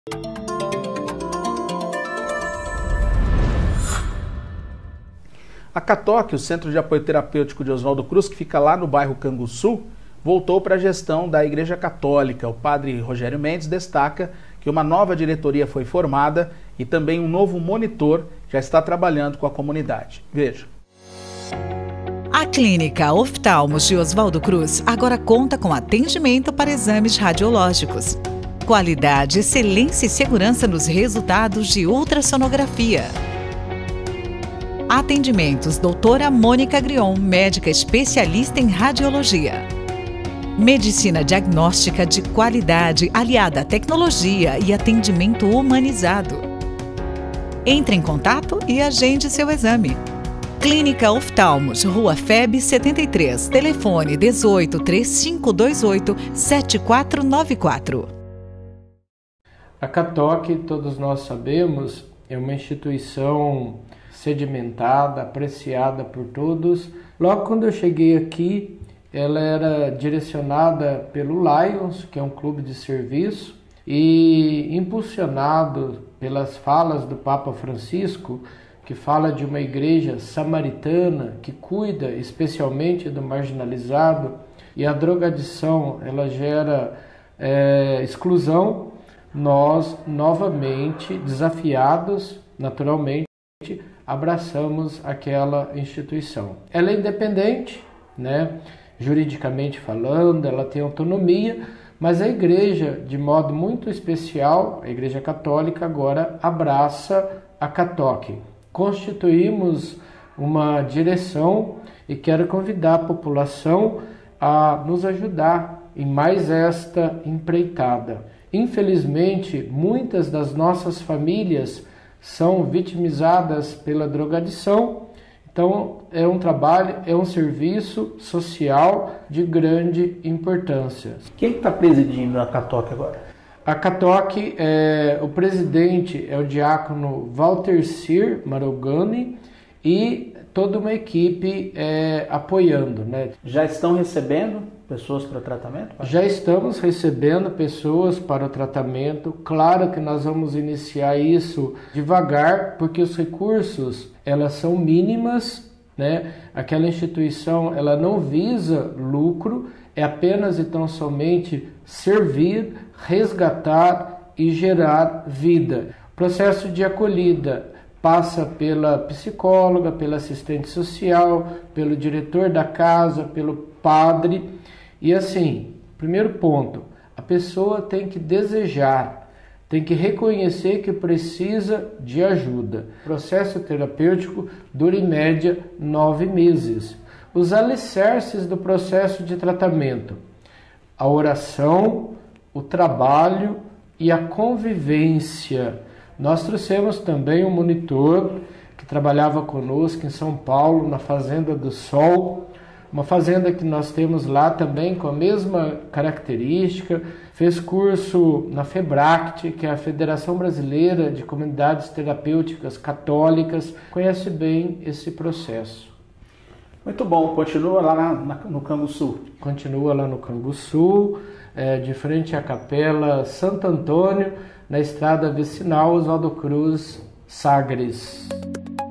A CATOC, o Centro de Apoio Terapêutico de Oswaldo Cruz, que fica lá no bairro Canguçu, voltou para a gestão da Igreja Católica. O padre Rogério Mendes destaca que uma nova diretoria foi formada e também um novo monitor já está trabalhando com a comunidade. Veja. A Clínica Oftalmos de Oswaldo Cruz agora conta com atendimento para exames radiológicos. Qualidade, excelência e segurança nos resultados de ultrassonografia. Atendimentos doutora Mônica Grion, médica especialista em radiologia. Medicina diagnóstica de qualidade aliada à tecnologia e atendimento humanizado. Entre em contato e agende seu exame. Clínica Oftalmos, Rua FEB 73, telefone 18 3528 7494. A CATOC, todos nós sabemos, é uma instituição sedimentada, apreciada por todos. Logo quando eu cheguei aqui, ela era direcionada pelo Lions, que é um clube de serviço, e impulsionado pelas falas do Papa Francisco, que fala de uma igreja samaritana que cuida especialmente do marginalizado, e a drogadição ela gera exclusão. Nós novamente desafiados, naturalmente, abraçamos aquela instituição. Ela é independente, né? Juridicamente falando, ela tem autonomia, mas a igreja, de modo muito especial, a Igreja Católica agora abraça a CATOC. Constituímos uma direção e quero convidar a população a nos ajudar em mais esta empreitada. Infelizmente, muitas das nossas famílias são vitimizadas pela drogadição, então é um trabalho, é um serviço social de grande importância. Quem está presidindo a CATOC agora? A CATOC, o presidente é o diácono Walter Sir Marogani e toda uma equipe apoiando, né? Já estão recebendo pessoas para o tratamento? Já estamos recebendo pessoas para o tratamento. Claro que nós vamos iniciar isso devagar, porque os recursos elas são mínimas, né? Aquela instituição ela não visa lucro, é apenas e tão somente servir, resgatar e gerar vida. O processo de acolhida passa pela psicóloga, pela assistente social, pelo diretor da casa, pelo padre. E assim, primeiro ponto, a pessoa tem que desejar, tem que reconhecer que precisa de ajuda. O processo terapêutico dura em média 9 meses. Os alicerces do processo de tratamento: a oração, o trabalho e a convivência. Nós trouxemos também um monitor que trabalhava conosco em São Paulo, na Fazenda do Sol, uma fazenda que nós temos lá também com a mesma característica. Fez curso na FEBRACT, que é a Federação Brasileira de Comunidades Terapêuticas Católicas, conhece bem esse processo. Muito bom, continua lá no Canguçu. Continua lá no Canguçu, de frente à Capela Santo Antônio, na estrada vicinal Oswaldo Cruz, Sagres.